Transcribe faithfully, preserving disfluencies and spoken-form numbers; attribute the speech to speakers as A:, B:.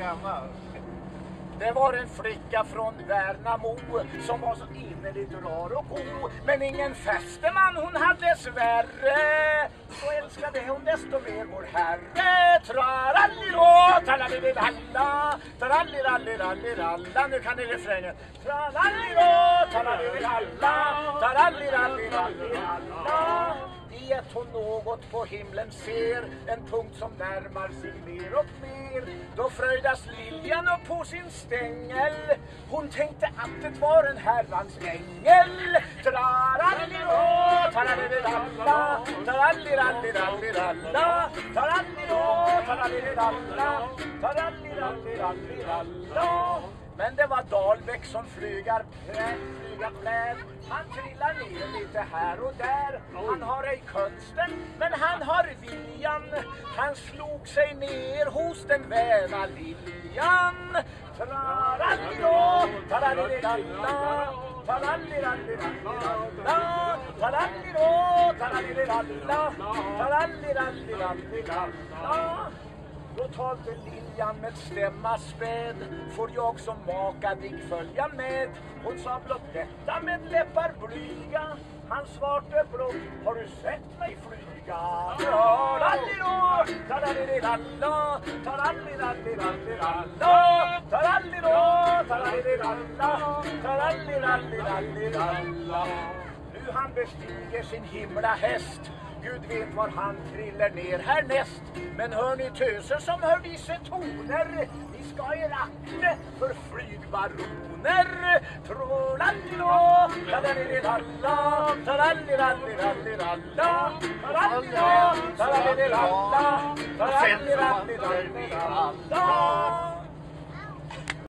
A: gammal?
B: Det var en flicka från Värnamo som var så innerligt rar och god. Men ingen fästeman hon hade dessvärre. Så älskade hon desto mer vår herre. Trarallirå, taralliralla, taralliralliralliralla. Nu kan ni refrängen. Trarallirå, taralliralla, taralliralliralliralla. Vet hon något på himlen ser, en punkt som närmar sig mer och mer. Då fröjdas liljan upp på sin stängel. Hon tänkte att det var en herrans ängel. Trarallirå, taralliralla, taralliralliralliralla, tarallirå, taralliralla, taralliralliralliralla. Men det var Dahlbäck som flygar pläd, flygar pläd. Han trillar ner lite här och där. Han har ej konsten, men han har viljan. Han slog sig ner hos den väna liljan. Trarallirå, taralliralla, taralliralliralliralla, tarallirå, taralliralla, taralliralliralliralla. Då talde liljan med stämma späd. Får jag som maka dig följa med? Hon sa blott detta med läppar blyga. Han svarte blott, har du sett mig flyga? Trarallirå, taralliralla, taralliralliralliralla, tarallirå, taralliralla, taralliralliralliralla. Nu han bestiger sin himla häst. Gud vet var han triller ner härnäst. Men hör ni töser som hör disse toner, ni ska er akte för flygbaroner. Trolallirå, taralliralla, taralliralliralliralla, tarallirå, taralliralla, taralliralliralliralla.